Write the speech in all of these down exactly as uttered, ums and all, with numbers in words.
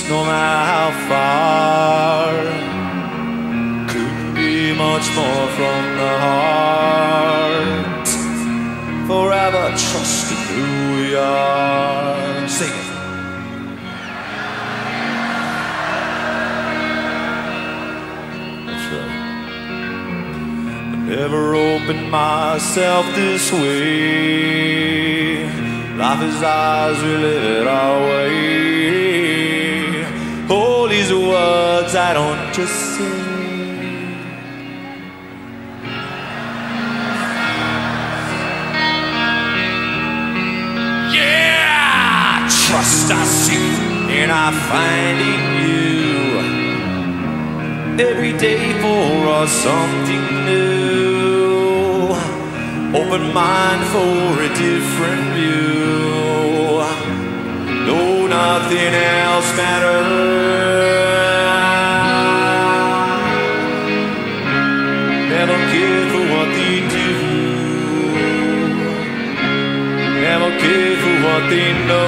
no matter how far. Couldn't be much more from the heart. Forever trusting who we are. Sing it. That's right. I never opened myself this way. Life is ours, we live it our way. All these words I don't just say. Yeah, trust I seek and I find in you. Every day for us something new. Open mind for a different view. No, nothing else matters. Never care for what they do. Never care for what they know.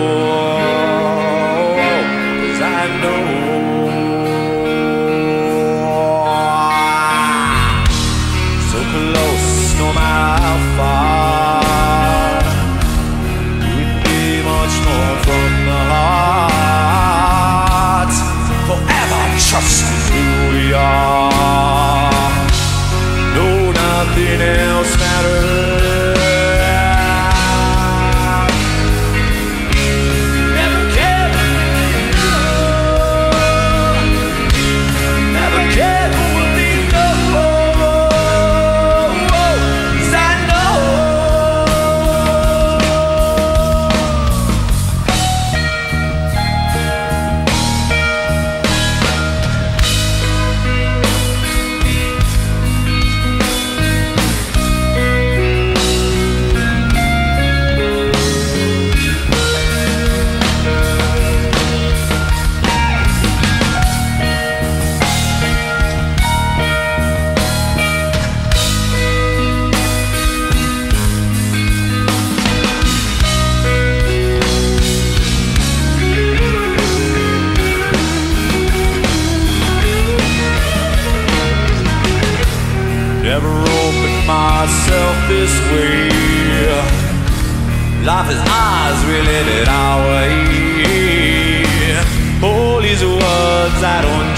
'Cause I know. So close, no matter how far. Couldn't be much more from the heart. Forever trusting who we are. No, nothing else matters. Never cared for what they know. Never cared for what they know. 'Cause I know. Never opened myself this way. Life is ours, we live it our way. All these words I don't